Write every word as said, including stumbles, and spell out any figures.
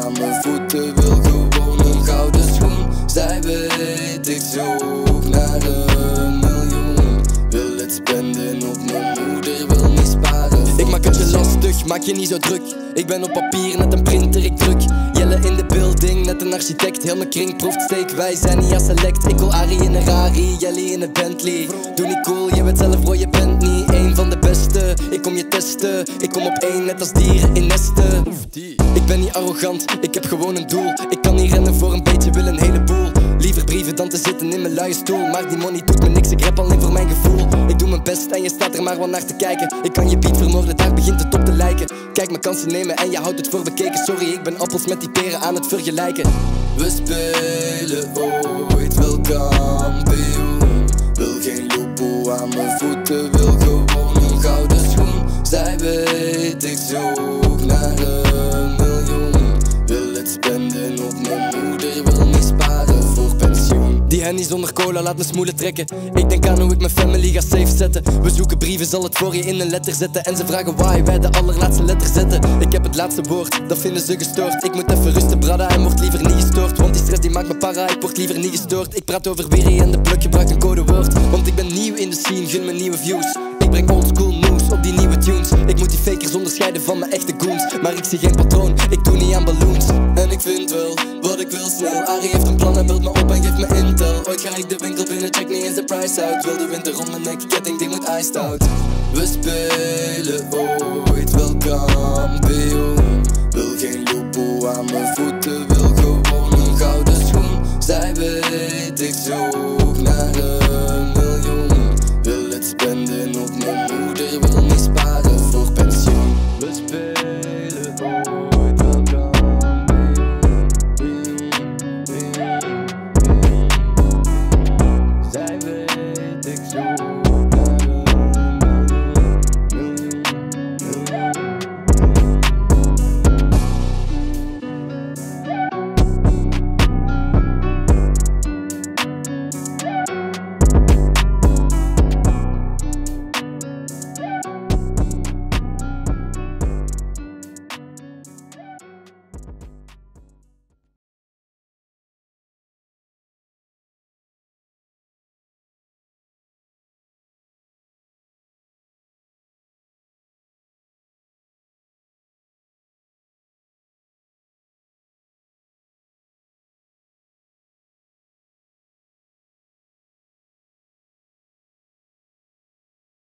aan mijn voeten, wil gewoon een gouden schoen. Zij weet ik zoek naar een miljoen. Wil het spenden op mijn moeder, wil niet sparen. Ik maak het je lastig, maak je niet zo druk. Ik ben op papier, net een printer, ik druk. Jelle in de building, net een architect. Heel mijn kring proeft steek, wij zijn niet als select. Ik wil Arie in een Rari, Jelly in een Bentley. Doe niet cool, je weet zelf bro, je bent niet een van de beste. Ik kom je testen, ik kom op één net als dieren in nesten. Ik ben niet arrogant, ik heb gewoon een doel. Ik kan niet rennen voor een beetje, wil een heleboel. Liever brieven dan te zitten in mijn luie stoel. Maar die money doet me niks, ik rap alleen voor mijn gevoel. Ik doe mijn best en je staat er maar wel naar te kijken. Ik kan je beat vermoorden, daar begint het op te lijken. Kijk mijn kansen nemen en je houdt het voor bekeken. Sorry, ik ben appels met die peren aan het vergelijken. We spelen ooit wel kampioen. Wil geen loepoe aan mijn voeten, wil gewoon een gouden schoen. Zij weet ik zoek naar een miljoen. Wil het spenden op mijn moeder, wil niet sparen voor pensioen. Die henny zonder cola laat me smoelen trekken. Ik denk aan hoe ik mijn family ga safe zetten. We zoeken brieven, zal het voor je in een letter zetten. En ze vragen why wij de allerlaatste letter zetten. Ik heb het laatste woord, dat vinden ze gestoord. Ik moet even rusten bradda en word liever niet gestoord. Want die stress die maakt me para, ik word liever niet gestoord. Ik praat over Wiri en de pluk gebruik een codewoord. Want ik ben nieuw in de scene, gun me nieuwe views. Ik breng oldschool news op die nieuwe tunes. Ik moet die fakers onderscheiden van mijn echte goons. Maar ik zie geen patroon, ik doe niet aan balloons. En ik vind wel wat ik wil snel. Arie heeft een plan, hij belt me op en geeft me intel. Ooit ga ik de winkel binnen, check niet eens de price out. Wil de winter om mijn nek, ketting die moet iced out. We spelen ooit wel kampioen. Wil geen loepoe aan mijn voeten, wil gewoon een gouden schoen. Zij weet ik zo